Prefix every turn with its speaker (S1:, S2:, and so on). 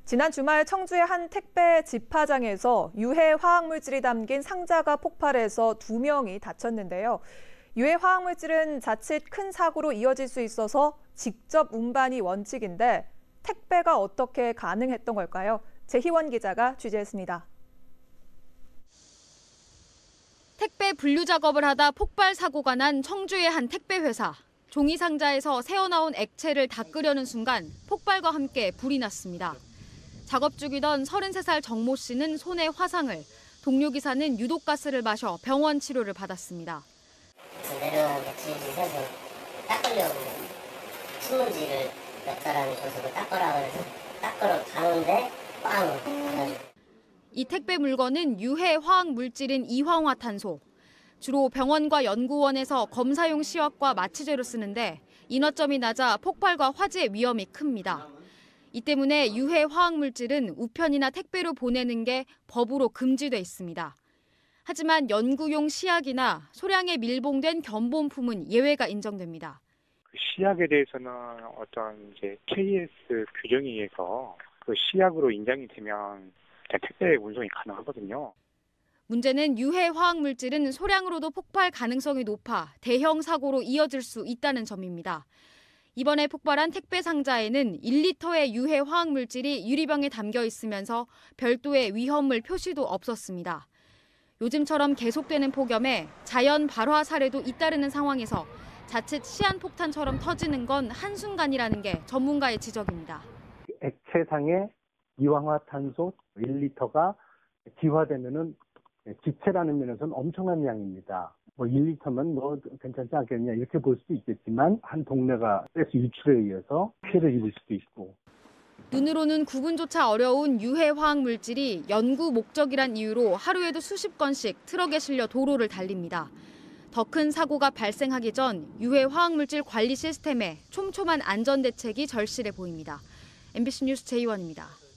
S1: 지난 주말 청주의 한 택배 집화장에서 유해 화학물질이 담긴 상자가 폭발해서 2명이 다쳤는데요. 유해 화학물질은 자칫 큰 사고로 이어질 수 있어서 직접 운반이 원칙인데 택배가 어떻게 가능했던 걸까요? 재희원 기자가 취재했습니다.
S2: 택배 분류 작업을 하다 폭발 사고가 난 청주의 한 택배 회사. 종이 상자에서 새어나온 액체를 닦으려는 순간 폭발과 함께 불이 났습니다. 작업 중이던 33살 정모 씨는 손에 화상을, 동료 기사는 유독가스를 마셔 병원 치료를 받았습니다.
S3: 내려온 액체에서 닦으려고 신문지를 몇 사람이 줘서 닦으라고 해서 닦으러 가는데 빵!
S2: 이 택배 물건은 유해 화학 물질인 이황화탄소. 주로 병원과 연구원에서 검사용 시약과 마취제로 쓰는데 인화점이 낮아 폭발과 화재 위험이 큽니다. 이 때문에 유해 화학 물질은 우편이나 택배로 보내는 게 법으로 금지돼 있습니다. 하지만 연구용 시약이나 소량의 밀봉된 견본품은 예외가 인정됩니다.
S4: 시약에 대해서는 어떤 KS 규정에 의해서 그 시약으로 인정이 되면 택배 운송이 가능하거든요.
S2: 문제는 유해 화학 물질은 소량으로도 폭발 가능성이 높아 대형 사고로 이어질 수 있다는 점입니다. 이번에 폭발한 택배 상자에는 1리터의 유해 화학 물질이 유리병에 담겨 있으면서 별도의 위험물 표시도 없었습니다. 요즘처럼 계속되는 폭염에 자연 발화 사례도 잇따르는 상황에서 자칫 시한폭탄처럼 터지는 건 한순간이라는 게 전문가의 지적입니다.
S5: 액체상의 이황화탄소 1리터가 기화되면은 기체라는 면에서는 엄청난 양입니다. 1리터면 괜찮지 않겠냐 이렇게 볼 수도 있겠지만 한 동네가 가스 유출에 의해서 피해를 입을 수도 있고.
S2: 눈으로는 구분조차 어려운 유해 화학 물질이 연구 목적이란 이유로 하루에도 수십 건씩 트럭에 실려 도로를 달립니다. 더 큰 사고가 발생하기 전 유해 화학 물질 관리 시스템에 촘촘한 안전 대책이 절실해 보입니다. MBC 뉴스 재희원입니다.